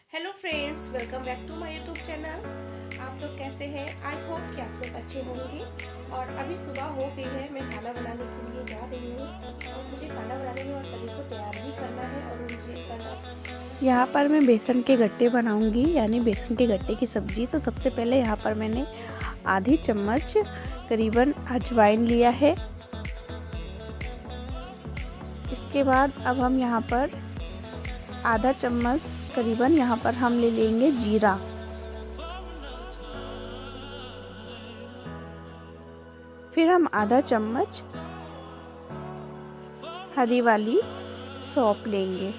Hello friends, welcome back to my YouTube channel. आप लोग कैसे हैं? आई होप कि आप लोग अच्छे होंगे। और अभी सुबह हो गई है, मैं खाना बनाने के लिए जा रही हूँ और मुझे खाना बनाने के बाद सभी को तैयार भी करना है और उनके खाना। यहाँ पर मैं बेसन के गट्टे बनाऊंगी, यानी बेसन के गट्टे की सब्ज़ी। तो सबसे पहले यहाँ पर मैंने आधी चम्मच करीबन अजवाइन लिया है। इसके बाद अब हम यहाँ पर आधा चम्मच करीबन यहाँ पर हम ले लेंगे जीरा। फिर हम आधा चम्मच हरी वाली सौंफ लेंगे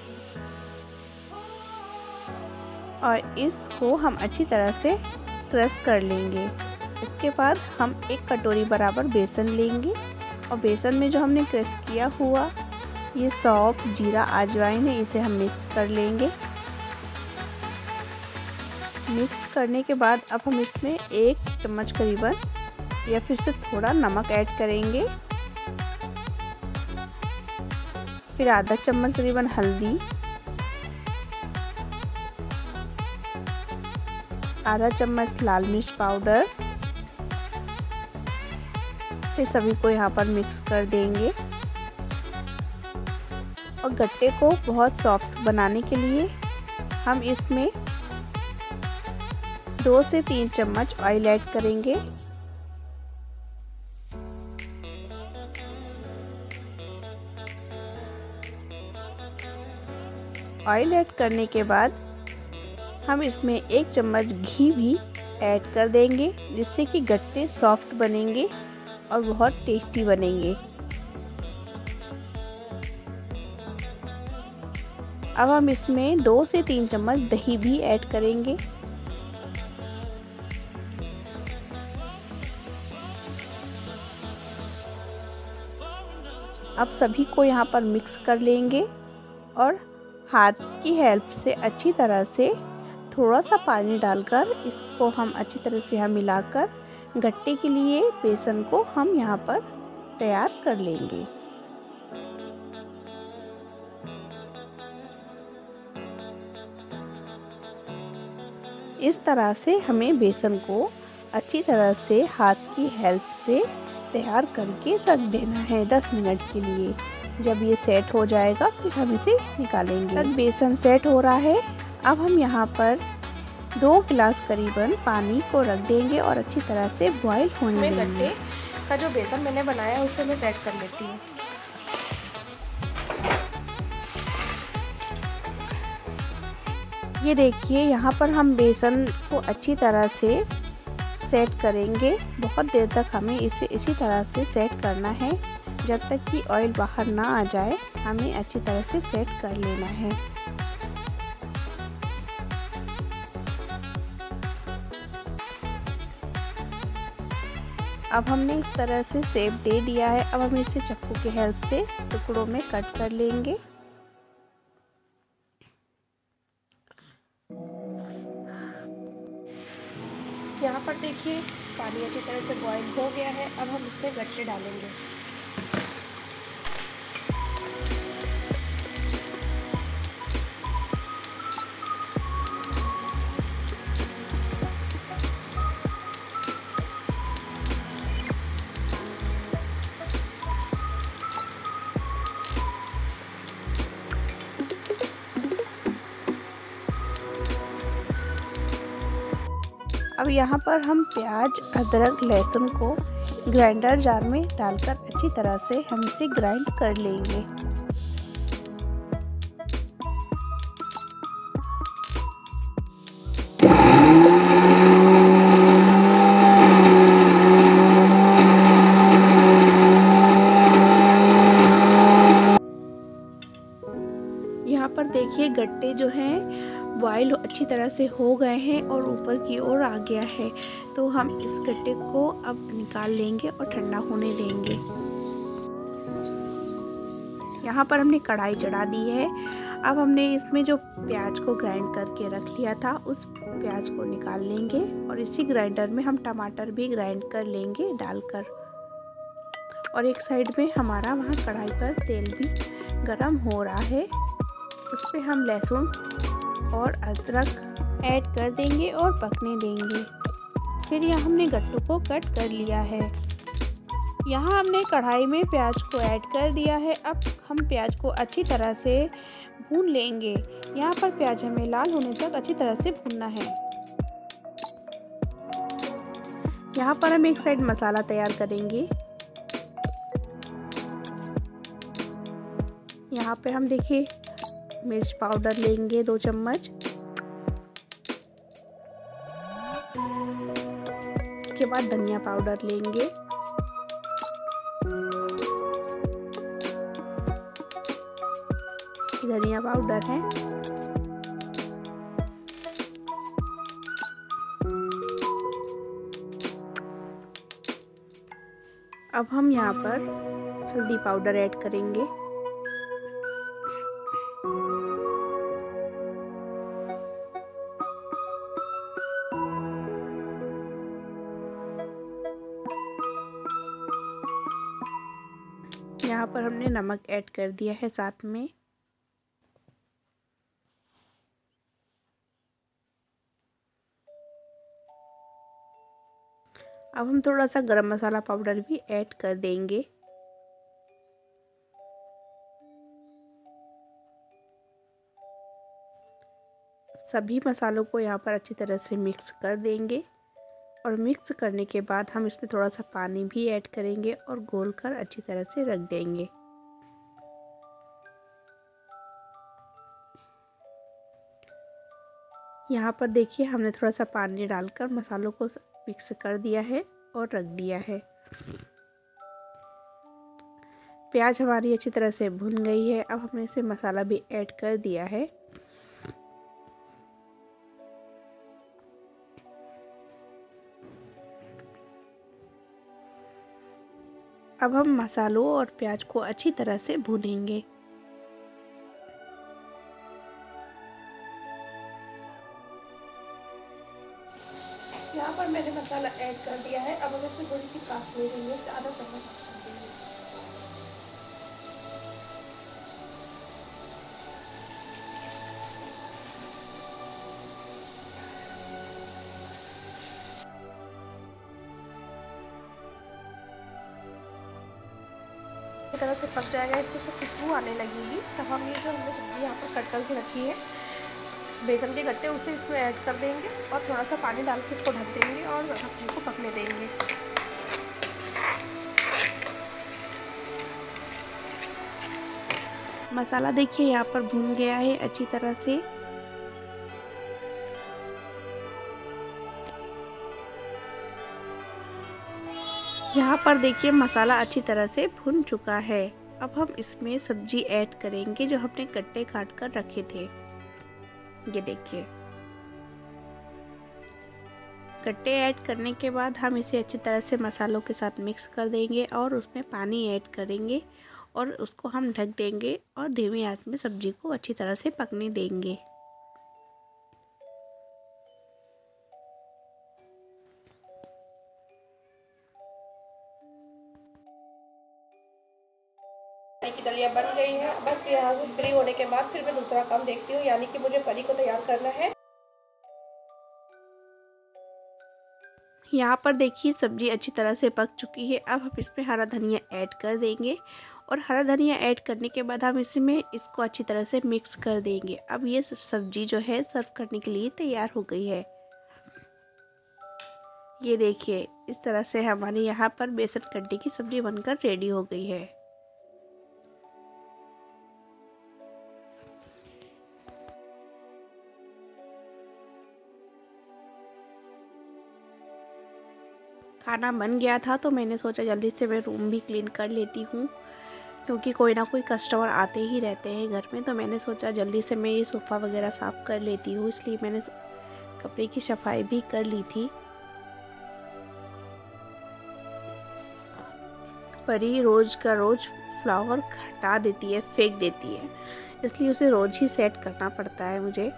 और इसको हम अच्छी तरह से क्रश कर लेंगे। इसके बाद हम एक कटोरी बराबर बेसन लेंगे और बेसन में जो हमने क्रश किया हुआ ये सौंफ, जीरा, अजवाइन है, इसे हम मिक्स कर लेंगे। मिक्स करने के बाद अब हम इसमें एक चम्मच करीबन या फिर से थोड़ा नमक ऐड करेंगे। फिर आधा चम्मच करीबन हल्दी, आधा चम्मच लाल मिर्च पाउडर। फिर सभी को यहाँ पर मिक्स कर देंगे और गट्टे को बहुत सॉफ्ट बनाने के लिए हम इसमें 2 से 3 चम्मच ऑयल ऐड करेंगे। ऑयल ऐड करने के बाद हम इसमें 1 चम्मच घी भी ऐड कर देंगे, जिससे कि गट्टे सॉफ्ट बनेंगे और बहुत टेस्टी बनेंगे। अब हम इसमें 2 से 3 चम्मच दही भी ऐड करेंगे। अब सभी को यहाँ पर मिक्स कर लेंगे और हाथ की हेल्प से अच्छी तरह से थोड़ा सा पानी डालकर इसको हम अच्छी तरह से यहाँ मिलाकर गट्टे के लिए बेसन को हम यहाँ पर तैयार कर लेंगे। इस तरह से हमें बेसन को अच्छी तरह से हाथ की हेल्प से तैयार करके रख देना है 10 मिनट के लिए। जब ये सेट हो जाएगा फिर हम इसे निकालेंगे। तक बेसन सेट हो रहा है। अब हम यहाँ पर 2 गिलास करीबन पानी को रख देंगे और अच्छी तरह से बॉईल होने देंगे। गट्टे का जो बेसन मैंने बनाया है उसे मैं सेट कर लेती हूँ। ये देखिए, यहाँ पर हम बेसन को अच्छी तरह से सेट करेंगे। बहुत देर तक हमें इसे इसी तरह से सेट करना है, जब तक कि ऑयल बाहर ना आ जाए। हमें अच्छी तरह से सेट कर लेना है। अब हमने इस तरह से शेप दे दिया है। अब हम इसे चाकू की हेल्प से टुकड़ों में कट कर लेंगे। यहाँ पर देखिए, पानी अच्छी तरह से बॉईल हो गया है। अब हम इसमें गट्टे डालेंगे। अब यहाँ पर हम प्याज, अदरक, लहसुन को ग्राइंडर जार में डालकर अच्छी तरह से हम इसे ग्राइंड कर लेंगे। यहाँ पर देखिए, गट्टे जो हैं बॉयल अच्छी तरह से हो गए हैं और ऊपर की ओर आ गया है। तो हम इस गट्टे को अब निकाल लेंगे और ठंडा होने देंगे। यहाँ पर हमने कढ़ाई चढ़ा दी है। अब हमने इसमें जो प्याज को ग्राइंड करके रख लिया था उस प्याज को निकाल लेंगे और इसी ग्राइंडर में हम टमाटर भी ग्राइंड कर लेंगे डालकर। और एक साइड में हमारा वहाँ कढ़ाई पर तेल भी गरम हो रहा है। उस पर हम लहसुन और अदरक ऐड कर देंगे और पकने देंगे। फिर यहाँ हमने गट्टू को कट कर लिया है। यहाँ हमने कढ़ाई में प्याज को ऐड कर दिया है। अब हम प्याज को अच्छी तरह से भून लेंगे। यहाँ पर प्याज हमें लाल होने तक अच्छी तरह से भूनना है। यहाँ पर हम एक साइड मसाला तैयार करेंगे। यहाँ पे हम देखिए मिर्च पाउडर लेंगे 2 चम्मच। उसके बाद धनिया पाउडर लेंगे। धनिया पाउडर है। अब हम यहाँ पर हल्दी पाउडर ऐड करेंगे। यहाँ पर हमने नमक ऐड कर दिया है साथ में। अब हम थोड़ा सा गरम मसाला पाउडर भी ऐड कर देंगे। सभी मसालों को यहाँ पर अच्छी तरह से मिक्स कर देंगे और मिक्स करने के बाद हम इसमें थोड़ा सा पानी भी ऐड करेंगे और घोल कर अच्छी तरह से रख देंगे। यहाँ पर देखिए हमने थोड़ा सा पानी डालकर मसालों को मिक्स कर दिया है और रख दिया है। प्याज हमारी अच्छी तरह से भुन गई है। अब हमने इसे मसाला भी ऐड कर दिया है। अब हम मसालों और प्याज को अच्छी तरह से भूनेंगे। यहाँ पर मैंने मसाला ऐड कर दिया है। अब हम इसमें थोड़ी सी कश्मीरी मिर्च आधा चम्मच ऐड कर देंगे। इस तरह से पक जाएगा, इसमें से खुशबू आने लगेगी। तब हम ये जो हमने सब्जी यहाँ पर कट करके रखी है बेसन के गट्टे, उसे इसमें ऐड कर देंगे और थोड़ा सा पानी डाल के इसको ढक देंगे और सब्जी को पकने देंगे। मसाला देखिए यहाँ पर भून गया है अच्छी तरह से। यहाँ पर देखिए मसाला अच्छी तरह से भुन चुका है। अब हम इसमें सब्जी ऐड करेंगे जो हमने गट्टे काट कर रखे थे। ये देखिए गट्टे ऐड करने के बाद हम इसे अच्छी तरह से मसालों के साथ मिक्स कर देंगे और उसमें पानी ऐड करेंगे और उसको हम ढक देंगे और धीमी आंच में सब्जी को अच्छी तरह से पकने देंगे। की दलिया बन गई है। बस यहाँ से फ्री होने के बाद फिर मैं दूसरा काम देखती हूँ, यानी कि मुझे करी को तैयार करना है। यहाँ पर देखिए सब्जी अच्छी तरह से पक चुकी है। अब हम इसमें हरा धनिया ऐड कर देंगे और हरा धनिया ऐड करने के बाद हम इसमें इसको अच्छी तरह से मिक्स कर देंगे। अब ये सब्जी जो है सर्व करने के लिए तैयार हो गई है। ये देखिए इस तरह से हमारी यहाँ पर बेसन कड्डी की सब्जी बनकर रेडी हो गई है। खाना बन गया था तो मैंने सोचा जल्दी से मैं रूम भी क्लीन कर लेती हूँ, क्योंकि कोई ना कोई कस्टमर आते ही रहते हैं घर में। तो मैंने सोचा जल्दी से मैं ये सोफ़ा वगैरह साफ़ कर लेती हूँ, इसलिए मैंने कपड़े की सफाई भी कर ली थी। परी रोज़ का रोज़ फ्लावर हटा देती है, फेंक देती है, इसलिए उसे रोज़ ही सेट करना पड़ता है मुझे।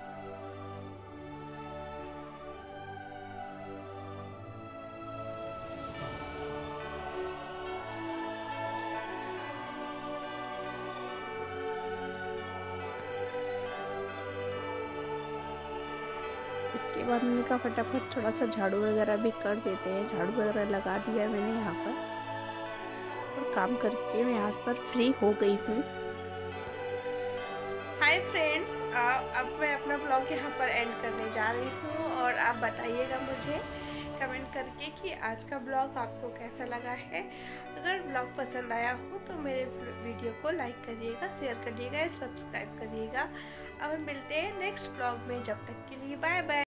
इसके बाद मैंने कहा फटाफट थोड़ा सा झाड़ू वगैरह भी कर देते हैं। झाड़ू वगैरह लगा दिया मैंने यहाँ पर और काम करके मैं यहाँ पर फ्री हो गई हूँ। हाय फ्रेंड्स, अब मैं अपना ब्लॉग यहाँ पर एंड करने जा रही हूँ और आप बताइएगा मुझे कमेंट करके कि आज का ब्लॉग आपको कैसा लगा है। अगर ब्लॉग पसंद आया हो तो मेरे वीडियो को लाइक करिएगा, शेयर करिएगा, सब्सक्राइब करिएगा। अब मिलते हैं नेक्स्ट ब्लॉग में। जब तक के लिए बाय बाय।